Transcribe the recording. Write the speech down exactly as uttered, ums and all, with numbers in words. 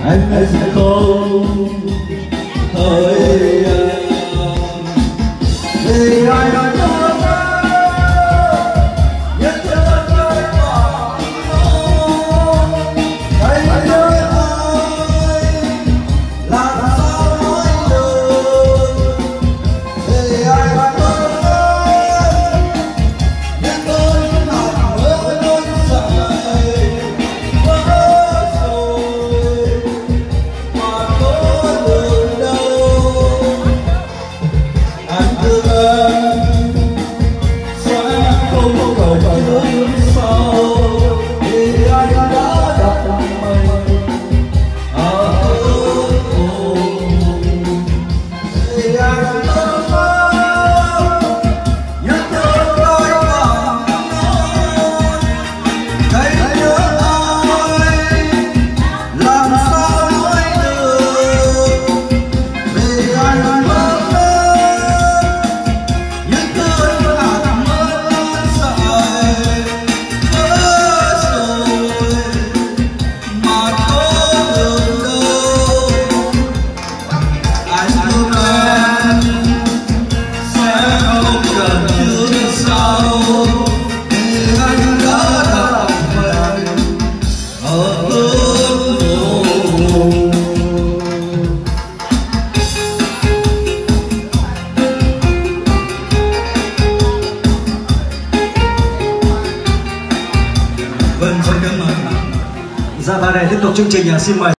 anh sẽ không thời gian vì ai đã cho ta nhất chân nơi quả đây nhớ ai làm sao nói được vì ai đã cho ta nhất tôi làm với nỗi sợ Vâng, xin cảm ơn. Dạ và để tiếp tục chương trình, xin mời